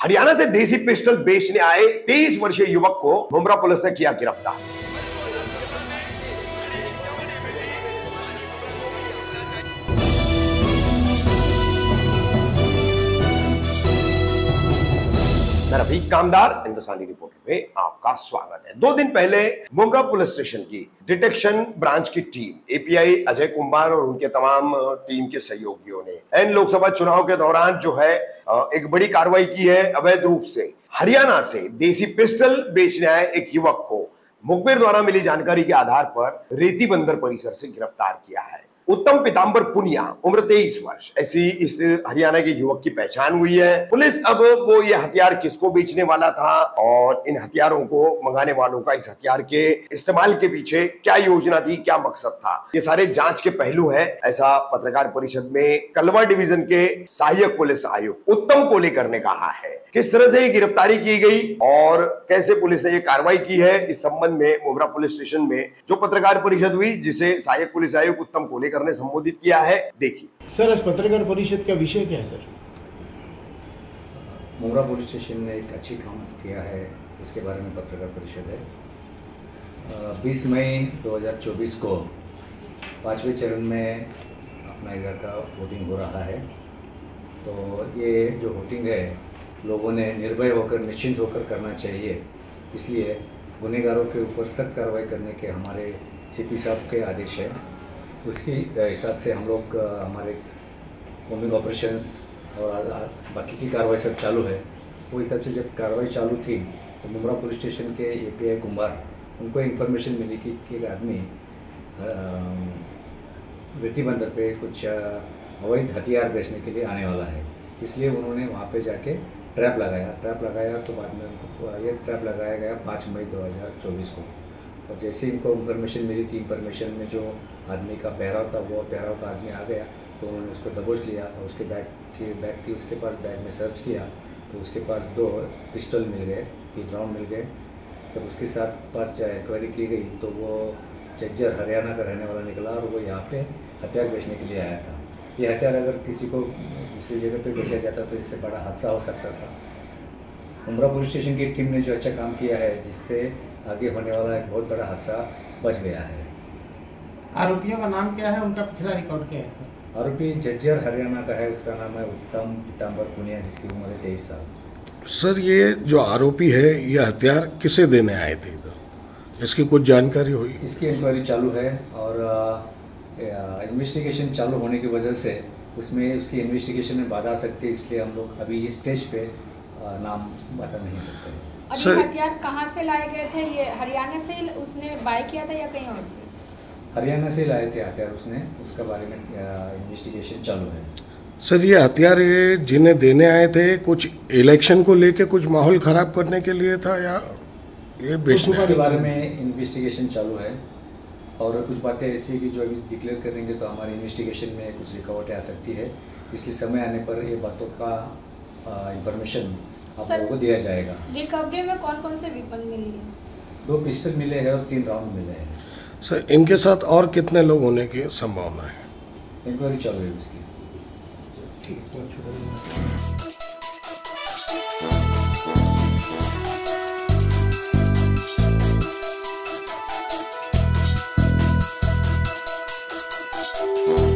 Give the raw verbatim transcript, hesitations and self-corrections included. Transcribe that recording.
हरियाणा से देसी पिस्टल बेचने आए तेईस वर्षीय युवक को मुंब्रा पुलिस ने किया गिरफ्तार। मैं रफीक कामदार, हिंदुस्तानी रिपोर्टर में आपका स्वागत है। दो दिन पहले मुंब्रा पुलिस स्टेशन की डिटेक्शन ब्रांच की टीम एपीआई अजय कुमार और उनके तमाम टीम के सहयोगियों ने इन लोकसभा चुनाव के दौरान जो है एक बड़ी कार्रवाई की है। अवैध रूप से हरियाणा से देसी पिस्टल बेचने आए एक युवक को मुखबिर द्वारा मिली जानकारी के आधार पर रेती बंदर परिसर से गिरफ्तार किया है। उत्तम पीतांबर पुनिया, उम्र तेईस वर्ष, ऐसी इस हरियाणा के युवक की पहचान हुई है। पुलिस अब वो ये हथियार किसको बेचने वाला था और इन हथियारों को मंगाने वालों का इस हथियार के इस्तेमाल के पीछे क्या योजना थी, क्या मकसद था, ये सारे जांच के पहलू है। ऐसा पत्रकार परिषद में कलवा डिवीजन के सहायक पुलिस आयुक्त उत्तम कोलेकर ने कहा है। किस तरह से ये गिरफ्तारी की गई और कैसे पुलिस ने ये कार्रवाई की है, इस संबंध में मुंब्रा पुलिस स्टेशन में जो पत्रकार परिषद हुई जिसे सहायक पुलिस आयुक्त उत्तम कोलेकर ने संबोधित किया है, देखिए। सर, इस पत्रकार परिषद का विषय क्या है सर? मुंब्रा पुलिस स्टेशन ने एक अच्छी काम किया है, इसके बारे में पत्रकार परिषद है। बीस मई दो हज़ार चौबीस को पांचवें चरण में अपना इधर का वोटिंग हो रहा है। तो ये जो वोटिंग है लोगों ने निर्भय होकर, निश्चिंत होकर करना चाहिए, इसलिए गुनहगारों के ऊपर सख्त कार्रवाई करने के हमारे सीपी साहब के आदेश है। उसके हिसाब से हम लोग हमारे कॉम्बिंग ऑपरेशंस और बाकी की कार्रवाई सब चालू है। वो हिसाब से जब कार्रवाई चालू थी तो मुंब्रा पुलिस स्टेशन के एपीआई कुमार, उनको इन्फॉर्मेशन मिली कि एक आदमी रेती बंदर पे कुछ अवैध हथियार बेचने के लिए आने वाला है, इसलिए उन्होंने वहाँ पे जाके ट्रैप लगाया। ट्रैप लगाया तो बाद में उनको ये ट्रैप लगाया गया पाँच मई दो हज़ार चौबीस को। और जैसे ही इनको इन्फॉर्मेशन मिली थी, इन्फॉर्मेशन में जो आदमी का पहराव था वो पहराव का आदमी आ गया, तो उन्होंने उसको दबोच लिया और उसके बैग की बैग थी उसके पास, बैग में सर्च किया तो उसके पास दो पिस्टल मिल गए, तीन राउंड मिल गए। जब उसके साथ पास इंक्वायरी की गई तो वो झज्जर हरियाणा का रहने वाला निकला और वो यहाँ पे हथियार बेचने के लिए आया था। ये हथियार अगर किसी को दूसरी जगह पे बेचा जाता तो इससे बड़ा हादसा हो सकता था। मुंब्रा पुलिस स्टेशन की टीम ने जो अच्छा काम किया है, जिससे आगे होने वाला एक बहुत बड़ा हादसा बच गया है। आरोपियों का नाम क्या है, उनका पिछला रिकॉर्ड क्या है सर? आरोपी झज्जर हरियाणा का है, उसका नाम है उत्तम पीतांबर पुनिया, जिसकी उम्र है तेईस साल। सर, ये जो आरोपी है ये हथियार किसे देने आए थे इधर, इसकी कुछ जानकारी हुई? इसकी इंक्वायरी चालू है और इन्वेस्टिगेशन चालू होने की वजह से उसमें उसकी इन्वेस्टिगेशन में बाधा आ सकती है, इसलिए हम लोग अभी इस स्टेज पे आ, नाम बता नहीं सकते। और ये हथियार कहाँ से लाए गए थे? ये हरियाणा से उसने बाय किया था या कहीं और से? हरियाणा से लाए थे हथियार उसने, उसका बारे में इन्वेस्टिगेशन चालू है। सर, ये हथियार ये जिन्हें देने आए थे कुछ इलेक्शन को लेके कुछ माहौल खराब करने के लिए था या ये बेचने के बारे में इन्वेस्टिगेशन चालू है और कुछ बातें ऐसी है कि जो अभी डिक्लेयर करेंगे तो हमारी इन्वेस्टिगेशन में कुछ रुकावटें आ सकती है, इसलिए समय आने पर ये बातों का इंफॉर्मेशन आप लोगों को दिया जाएगा। रिकवरी में कौन कौन से वेपन मिली है? दो पिस्टल मिले हैं और तीन राउंड मिले हैं। सर, इनके साथ और कितने लोग होने की संभावना है? इंक्वायरी चालू है उसकी। ठीक।